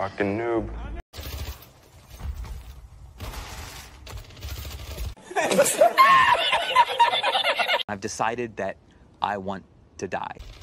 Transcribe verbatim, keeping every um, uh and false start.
Fucking noob. I've decided that I want to die.